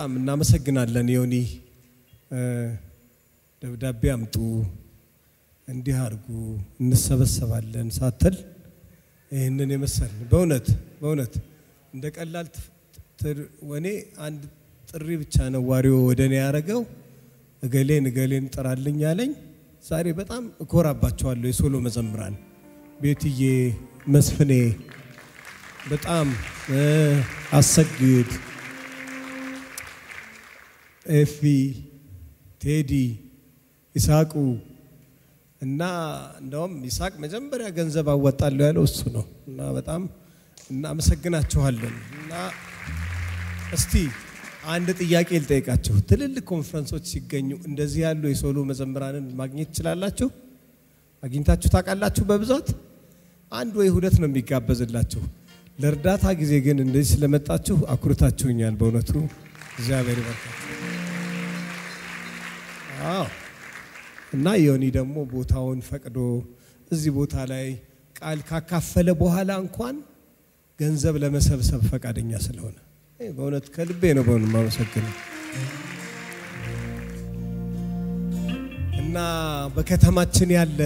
በጣም እናመሰግናለን ዮኒ ደብዳቤ አምጡ እንዲህ አርጉ እንሰበሰባለን ሳትል ይሄንን የመሰል በእውነት እንደ ቀላል ወኔ አንድ ጥሪ ብቻ ነው ዋሪው ወደኔ ያረጋው እገሌን ጥራልኝ ያለኝ ዛሬ በጣም እኮራባቸዋለሁ የሶሎ መዘምራን ቤትዬ መስፍኔ በጣም አሰግድ ኤፊ ቴዲ ኢሳቁ እና እንደውም ኢሳቅ መጀመሪያ ገንዘብ አወጣለሁ ያለው እሱ ነው እና በጣም እናመሰግናችኋለን እና እስቲ አንድ ጥያቄ ልጠይቃችሁ ትልልቅ ኮንፈረንሶች ሲገኙ እንደዚህ ያሉ የሶሎ መዘምራንን ማግኘት ይችላልላችሁ አግኝታችሁ ታውቃላችሁ በብዛት አንድ ወይ ሁለት ነው የሚጋበዝላችሁ ለርዳታ ጊዜ ግን እንደዚህ ስለመጣችሁ አኩርታችሁኛል በእውነቱ እግዚአብሔር ይባርካችሁ እና ዮኒ ደግሞ ቦታውን ፈቅዶ እዚህ ቦታ ላይ ቃል ካካፈለ በኋላ እንኳን ገንዘብ ለመሰብሰብ ፈቃደኛ ስለሆነ በእውነት ከልቤ ነው በእውነት ማመሰግነው እና በከተማችን ያለ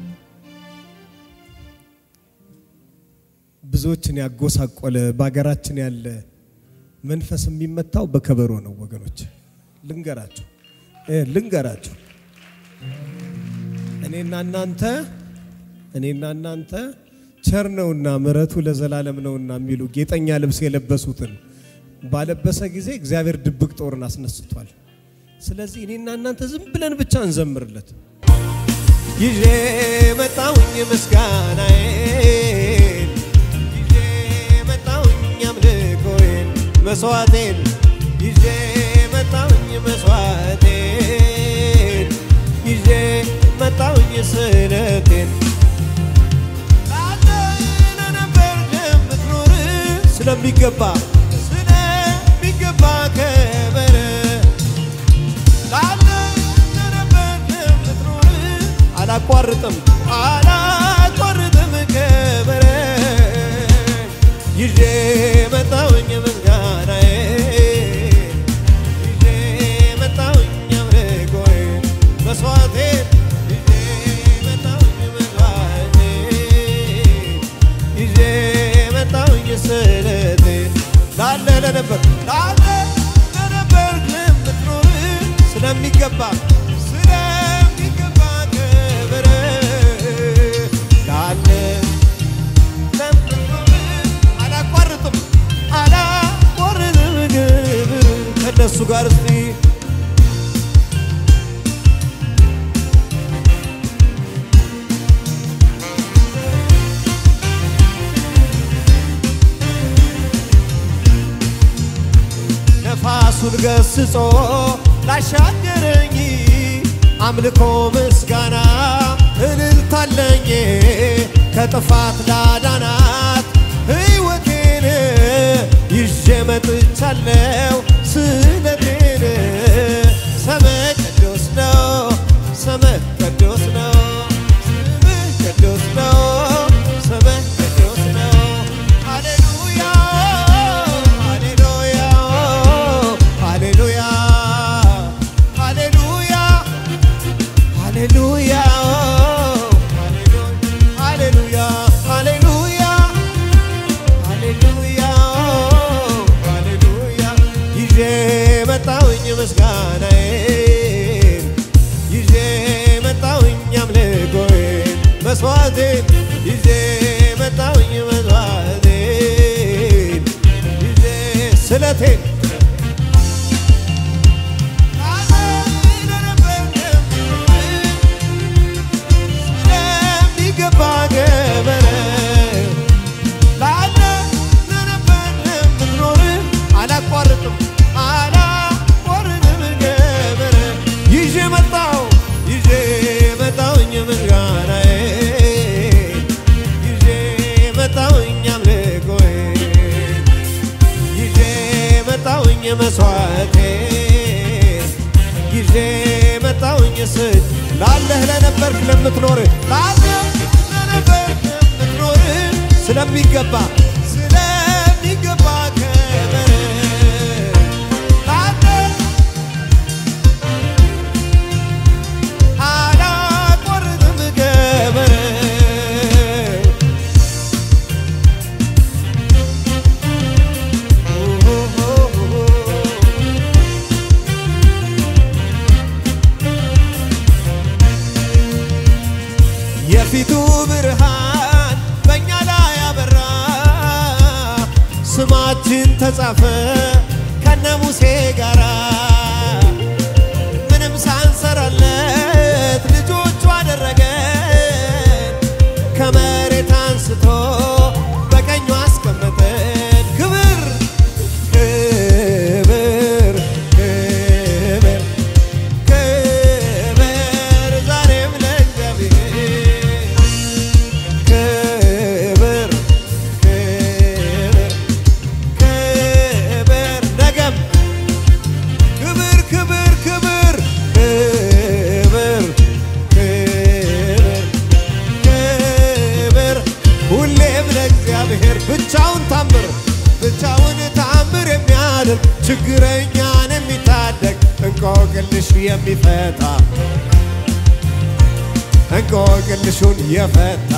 ብዙዎችን ያጎሳቆለ ባገራችን ያለ መንፈስ የሚመታው በከበሮ ነው ወገኖች ልንገራችሁ እኔና እናንተ ቸርነውና ምሕረቱ ለዘላለም ነውና የሚሉ ጌጠኛ ልብስ የለበሱትን ባለበሰ ጊዜ እግዚአብሔር ድብቅ ጦርን አስነስቷል ስለዚህ እኔና እናንተ ዝም ብለን ብቻ እንዘምርለት ይዤ መጣውኝ ምስጋናዬን ይዤ መጣውኝ አምልኮዬን መስዋዕቴን ይዤ መጣውኝ መስዋዕቴን ይዤ መጣውኝ ስለቴን አለና ነበር የምትኖር ስለሚገባ ከበረ አለና ነበር የምትኖር አላቋርጥም ከበረ ይዤ መጣውኝ ምስጋናዬን ይዤ መጣውኝ አምልኮዬን መስዋዕቴን ይዤ መጣውኝ መስዋዕቴን ይዤ መጣውኝ ስለቴን ለነበር የምትኖር ስለሚገባ ከበረ ለምትኖር አላቋርጥም ግብር ከነሱ ጋር እስቲ ነፋሱን ገስጾ ላሻገረኝ አምልኮ ምስጋና እልልታለኝ ከጥፋት ላዳናት ሕይወቴን ይዤ መጥቻለሁ ስለቴን ስምህ ቅዱስ ነው ስምህ ቅዱስ ነው ስምህ ቅዱስ ነው ስምህ ቅዱስ ነው ሃሌሉያ ሃሌሉያ ሃሌሉያ ሃሌሉያ ሃሌሉያ ሃሌሉያ ሃሌሉያ ሃሌሉያ ሃሌሉያ ይዤ መጣውኝ ምስጋናዬን ይዤ መጣውኝ አምልኮዬን መስዋዕቴን ይዤ መጣውኝ መስዋዕቴን ይዤ ስለቴን ገበረ ለነበር የምትኖር አላቋርጥም ገበረ ይዤ መጣውኝ ምስጋናዬን ይዤ መጣውኝ አምልኮዬን ይዤ መጣውኝ መስዋዕቴን ይዤ መጣውኝ ላለህ ለነበርክ ለምትኖር ስለሚገባ ከበረ የፊቱ ብርሃን በእኛ ላይ ያበራ ስማችን ተጻፈ ከነ ሙሴ ጋራ ምንም ሳንሰራለት ልጆቹ አደረገን ከመሬት አንስቶ በቀኙ አስቀመጠን ክብር ክብር ክብር ክብር ዛሬም ለእግዚአብሔር ክብር ክብር ክብር ነገም ክብር ክብር ክብር ክብር ክብር ክብር ሁሌም ለእግዚአብሔር ብቻውን ታምር የሚያደርግ ችግረኛን የሚታደግ እንቆቅልሽ የሚፈታ እንቆቅልሹን የፈታ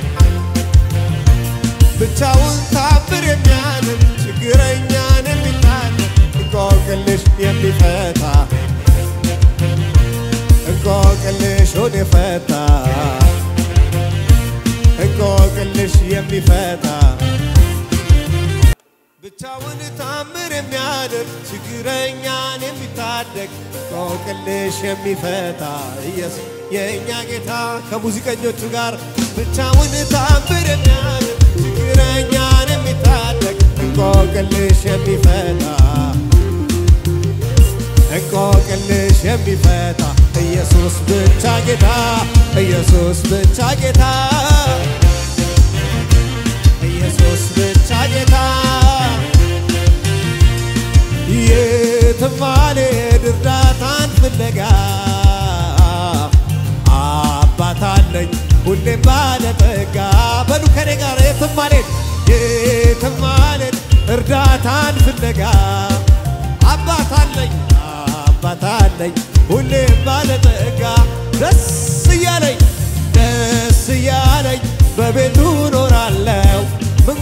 ብቻውን ታምር የሚያደርግ ችግረኛን የሚታደግ እንቆቅልሽ የሚፈታ እንቆቅልሹን የፈታ እንቆቅልሽ የሚፈታ ብቻውን ታምር የሚያደርግ ችግረኛን የሚታደግ እንቆቅልሽ የሚፈታ ኢየሱስ የእኛ ጌታ ከሙዚቀኞቹ ጋር ብቻውን ታምር የሚያደርግ ችግረኛን የሚታደግ እንቆቅልሽ የሚፈታ እንቆቅልሽ የሚፈታ ኢየሱስ ብቻ ጌታ ኢየሱስ ብቻ ጌታ ኢየሱስ ብቻ ጌታ የትም አልሄድ እርዳታን ፍለጋ አባት አለኝ ሁሌም ባለጠጋ በሉ ከኔ ጋር የትም አልሄድ እርዳታን ፍለጋ አባት አለኝ ሁሌም ባለጠጋ ደስ እያለኝ በቤቱ ኖራለሁ ምን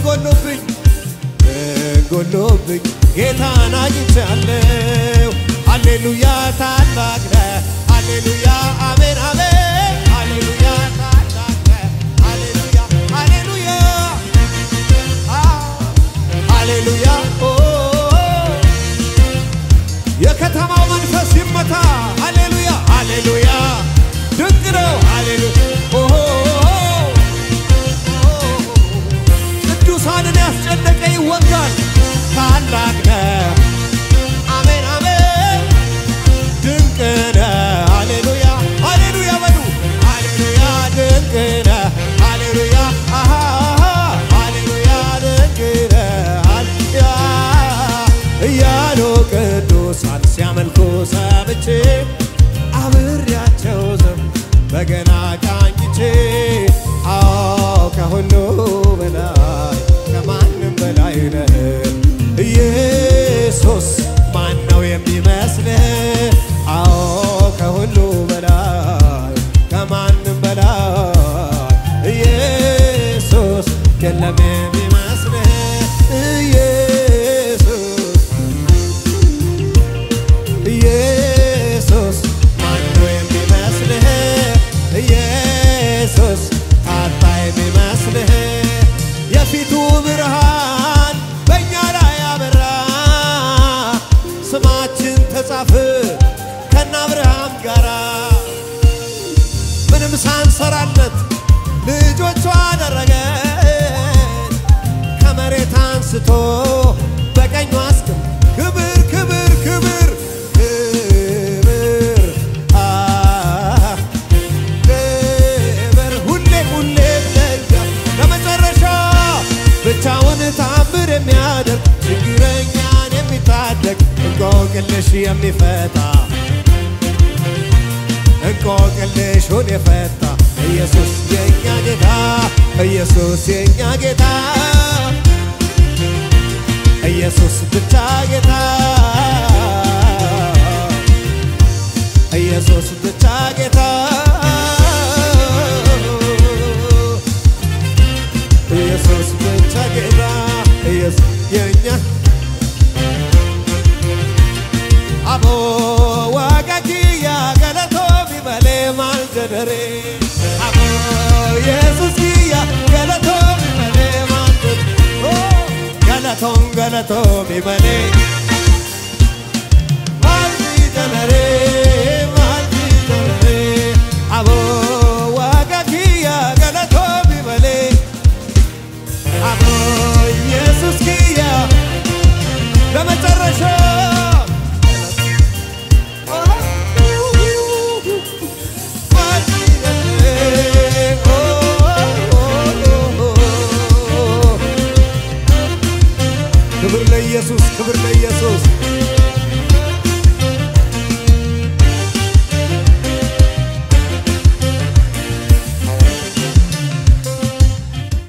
ጎሎብኝ ጌታን አግኝቻለሁ ሃሌሉያ ታላቅ ነህ ሃሌሉያ አሜን አሜን ሃሌሉያ ታላቅ ነህ ሃሌሉያ ሃሌሉያ ሃሌሉያ የከተማው መንፈስ ይመታ ሃሌሉያ ሃሌሉያ ድንቅ ነው ሃሌሉያ ቅዱሳንን ያስጨነቀ ይወጋል ታላቅ ነህ አሜን አሜን ድንቅ ነህ ሃሌሉያ ሃሌሉያ በሉ ሃሌሉያ ድንቅ ነህ ሃሌሉያ ሃሌሉያ ድንቅ ነህ ሃሌሉያ እያሉ ቅዱሳን ሲያመልኩ ሰምቼ አብሬያቸው በገና ቃኝቼ ከሁሉ በላይ ከማንም በላይ ነህ ኢየሱስ ማነው የሚመስልህ ከሁሉ በላይ ከማንም በላይ ኢየሱስ የለም የሚመስልህ ኢየሱስ ማነው የሚመስልህ ኢየሱስ ታጣ የሚመስልህ የፊቱ ብርሃን በእኛ ላይ ያበራ ስማችን ተጻፈ ከነ አብርሃም ጋራ ምንም ሳንሰራለት ልጆቹ አደረገን ከመሬት አንስቶ በቀኙ አስቀመጠን ክብር ክብር ክብር ክብር ክብር ሁሌም ለመጨረሻ ብቻውን ታምር የሚያደርግ ችግረኛን የሚታደግ እንቆቅልሽ የሚፈታ እንቆቅልሹን የፈታ ኢየሱስ የኛ ጌታ ኢየሱስ የኛ ጌታ ኢየሱስ ብቻ ጌታ ኢየሱስ ብቻ ጌታ ኢየሱስ ብቻ ጌታ ኢየሱስ የኛ አቦ ዋጋኪያ ገለቶ ቢበሌ ማልደደሬ አቦ galaton bimale malti janare abo waga kiya galaton bimale abo Jesus kiya ለመጨረሻ ክብር ለኢየሱስ ክብር ለኢየሱስ